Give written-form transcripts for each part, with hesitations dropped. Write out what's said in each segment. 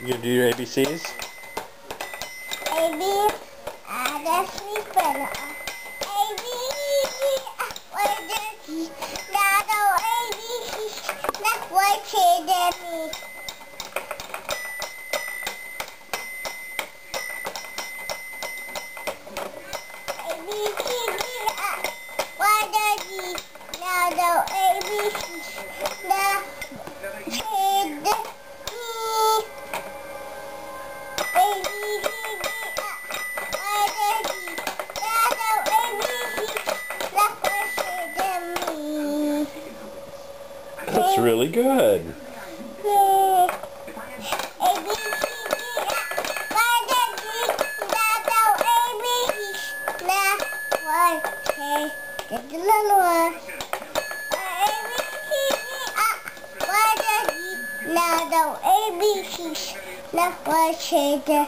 You gonna do your ABCs? A, B, that's me spell. A, B, what is this? Now, no, A, B, C, that's what she did me. A, B, C, D, what is this? Now, no, A, B, C, now, she did me. That's really good. Now the ABCs, now what should me?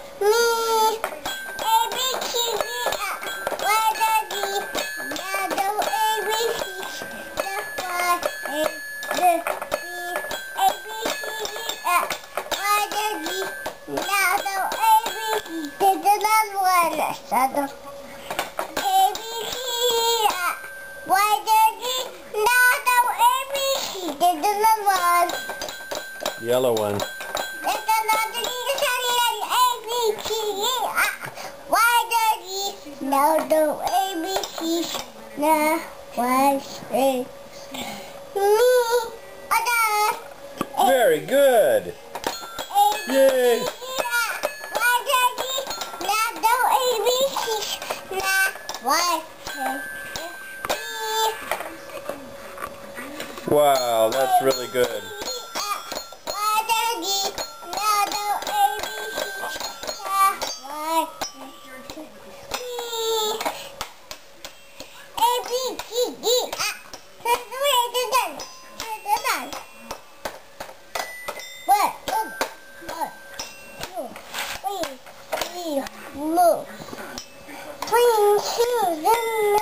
ABCD, what are the? Now the ABCs, now what the ABCD, what are the? Now the ABCs, there's another one. So the ABC, what are the? Now the ABC, there's another one. Yellow one. Now the ABCs, now what's it? Me, Very good. Yay. Now the ABCs, now what's it? Wow, that's really good. Look, clean shoes.